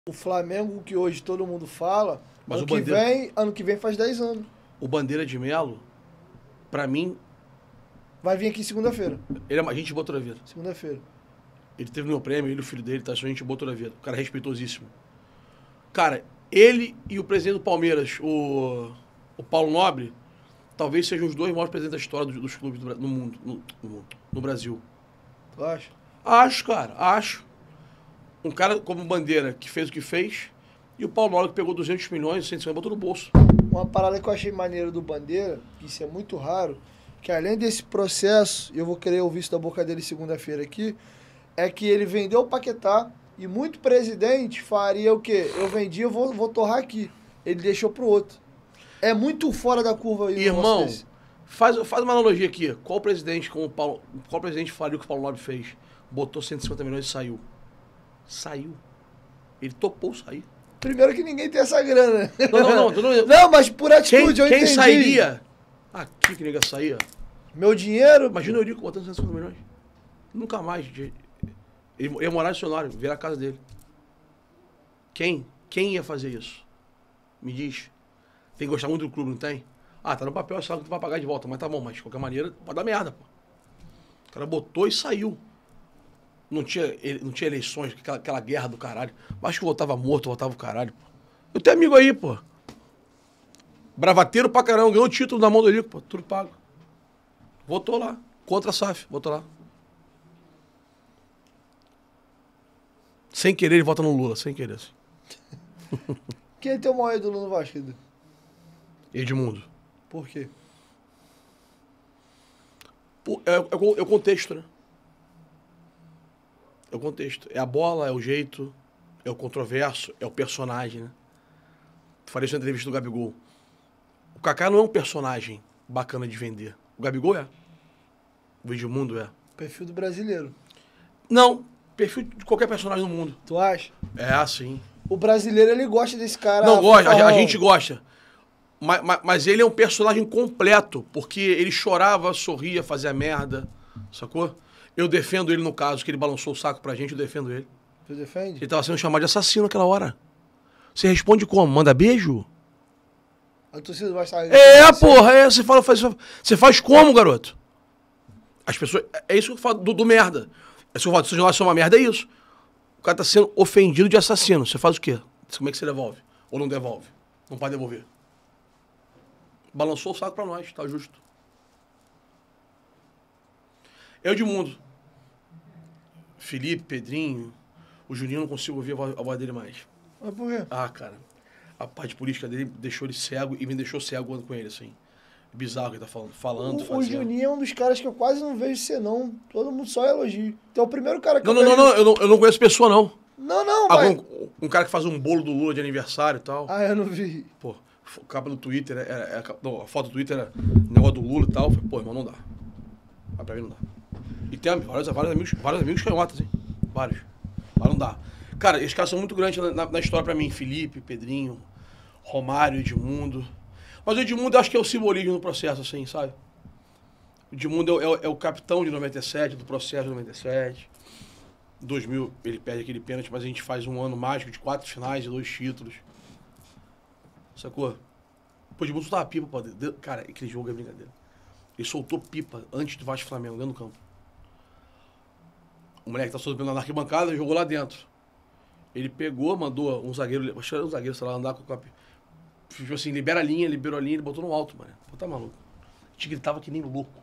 O Flamengo, que hoje todo mundo fala, Mas ano que vem faz 10 anos. O Bandeira de Melo, pra mim, Vai vir aqui segunda-feira. ele é uma gente boa toda a vida. Segunda-feira. Ele teve no meu prêmio, ele e o filho dele, tá? Só gente boa toda a vida. O cara é respeitosíssimo. Cara, ele e o presidente do Palmeiras, o Paulo Nobre, talvez sejam os dois maiores presidentes da história dos clubes no mundo, no Brasil. Tu acha? Acho, cara, acho. Um cara como Bandeira, que fez o que fez, e o Paulo Nobre, que pegou 200 milhões, 150, botou no bolso. Uma parada que eu achei maneira do Bandeira, que isso é muito raro, que além desse processo, eu vou querer ouvir isso da boca dele segunda-feira aqui, é que ele vendeu o Paquetá e muito presidente faria o quê? Eu vendi, eu vou torrar aqui. Ele deixou pro outro. É muito fora da curva aí. Irmão, faz uma analogia aqui. Qual presidente faria o que o Paulo Nobre fez? Botou 150 milhões e saiu. Saiu. Ele topou sair. Primeiro que ninguém tem essa grana. Não. Não, mas por atitude eu entendi. Quem sairia? Aqui que nega saía. Meu dinheiro... Imagina o Eurico botando 150 milhões. Nunca mais. Ele ia morar no cenário, virar a casa dele. Quem ia fazer isso? Me diz. Tem que gostar muito do clube, não tem? Tá no papel, é só que tu vai pagar de volta. Mas tá bom, mas de qualquer maneira, pode dar merda, pô. O cara botou e saiu. Não tinha eleições, aquela guerra do caralho. Acho que voltava morto, voltava o caralho, pô. Eu tenho amigo aí, pô. Bravateiro pra caramba, ganhou o título na mão do Eurico, pô. Tudo pago. Votou lá. Contra a SAF, votou lá. Sem querer, ele vota no Lula, sem querer, assim. Quem é teu maior ídolo no Vasco, Edu? Edmundo. Por quê? É o contexto, né? É o contexto. É a bola, é o jeito, é o controverso, é o personagem, né? Falei isso na entrevista do Gabigol. O Kaká não é um personagem bacana de vender. O Gabigol é. O Edmundo é. Perfil do brasileiro. Não. Perfil de qualquer personagem no mundo. Tu acha? É assim. O brasileiro, ele gosta desse cara... Não gosta, a gente gosta. Mas ele é um personagem completo, porque ele chorava, sorria, fazia merda, sacou? Eu defendo ele no caso, que ele balançou o saco pra gente, eu defendo ele. Tu defende? Ele tava sendo chamado de assassino naquela hora. Você responde como? Manda beijo? A torcida vai estar... Porra, você faz como, garoto? As pessoas... É isso que eu falo do merda. É isso que eu falo, se o jornal é uma merda, é isso. O cara tá sendo ofendido de assassino. Você faz o quê? Como é que você devolve? Ou não devolve? Não pode devolver. Balançou o saco pra nós, tá justo. Edmundo. Felipe, Pedrinho. O Juninho não consigo ouvir a voz dele mais. Mas por quê? Cara. A parte política dele deixou ele cego e me deixou cego com ele, assim. Bizarro que ele tá falando, O Juninho é um dos caras que eu quase não vejo ser, não. Todo mundo só elogia. Então, o primeiro cara que eu não conheço pessoa, não. Não, mas... Um cara que faz um bolo do Lula de aniversário e tal. Eu não vi. Pô, a capa do Twitter, a foto do Twitter era negócio do Lula e tal. Eu falei, pô, irmão, não dá. Pra mim não dá. E tem vários amigos canhotas, hein? Vários. Mas não dá. Cara, esses caras são muito grandes na história pra mim. Felipe, Pedrinho, Romário, Edmundo. Mas o Edmundo eu acho que é o simbolismo no processo, assim, sabe? O Edmundo é o capitão de 97, do processo de 97. 2000, ele perde aquele pênalti, mas a gente faz um ano mágico de 4 finais e 2 títulos. Sacou? Pô, o Edmundo soltava pipa, pô. Cara, aquele jogo é brincadeira. Ele soltou pipa antes do Vasco e Flamengo, dentro do campo. O moleque tá soltando na arquibancada, jogou lá dentro. Ele pegou, mandou um zagueiro, acho que era um zagueiro, sei lá, andar com a... Tipo assim, liberou a linha, ele botou no alto, mano. Pô, tá maluco. A gente gritava que nem louco.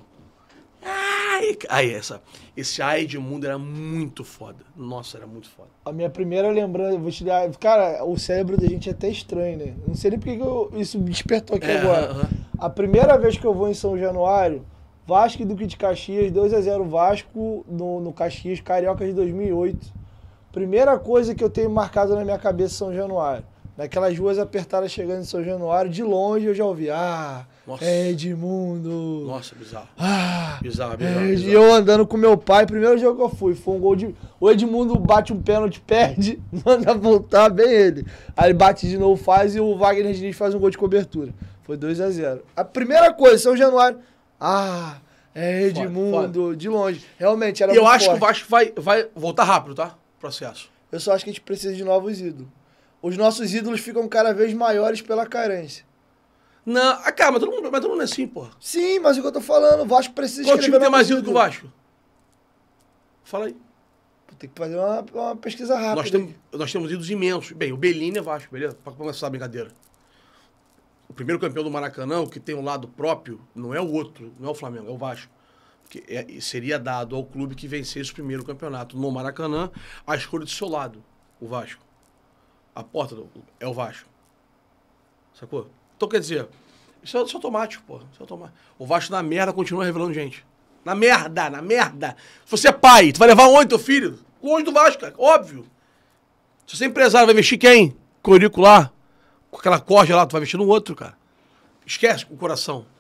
Esse Edmundo era muito foda. Nossa, era muito foda. A minha primeira lembrança, eu vou te dar... Cara, o cérebro da gente é até estranho, né? Não sei nem porque isso me despertou aqui agora. A primeira vez que eu vou em São Januário, Vasco e Duque de Caxias, 2-0 Vasco no Caxias, Carioca de 2008. Primeira coisa que eu tenho marcado na minha cabeça São Januário. Naquelas ruas apertadas chegando em São Januário, de longe eu já ouvi, Edmundo. Nossa, bizarro. Bizarro. E eu andando com meu pai, primeiro jogo que eu fui, foi um gol de... O Edmundo bate um pênalti, perde, manda voltar, bem ele. Aí ele bate de novo, faz, e o Wagner Diniz faz um gol de cobertura. Foi 2-0. A primeira coisa, São Januário, Edmundo, foda. De longe. Realmente, era muito forte. Eu acho que o Vasco vai voltar rápido, tá? Processo. Eu só acho que a gente precisa de novos ídolos. os nossos ídolos ficam cada vez maiores pela carência. Não, cara, mas todo mundo é assim, porra. Sim, mas o que eu tô falando, o Vasco precisa Qual time tem mais ídolo ídolo que o Vasco? Fala aí. Tem que fazer uma pesquisa rápida. Nós temos ídolos imensos. Bem, o Bellini é Vasco, beleza? Pra começar a brincadeira. O primeiro campeão do Maracanã, o que tem um lado próprio, não é o outro, não é o Flamengo, é o Vasco. Porque seria dado ao clube que vencesse o primeiro campeonato no Maracanã a escolha do seu lado, o Vasco. A porta é o Vasco. Sacou? Então, quer dizer, isso é automático, porra. Isso é automático. O Vasco na merda continua revelando gente. Na merda, na merda. Se você é pai, tu vai levar onde teu filho? Longe do Vasco, cara. Óbvio. Se você é empresário, vai investir quem? Corico lá, com aquela corja lá, tu vai investir no outro, cara. Esquece o coração.